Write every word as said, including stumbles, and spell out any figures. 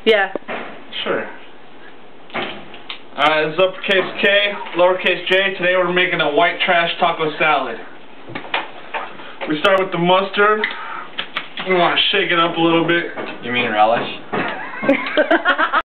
Yeah. Sure. Alright, it's uppercase K, lowercase j. Today we're making a white trash taco salad. We start with the mustard. We want to shake it up a little bit. You mean relish?